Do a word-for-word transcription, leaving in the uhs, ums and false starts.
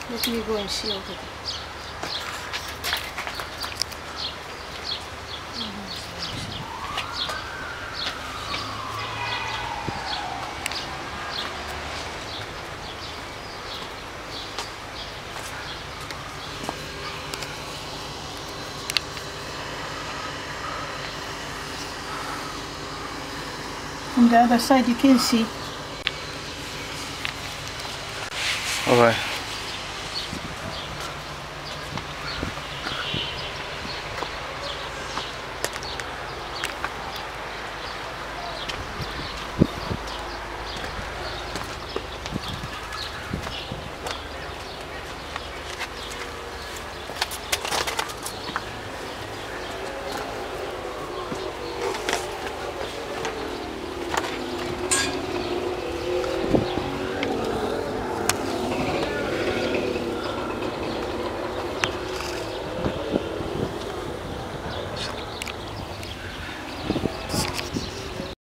Let me go and see over there. From the other side you can see. Alright.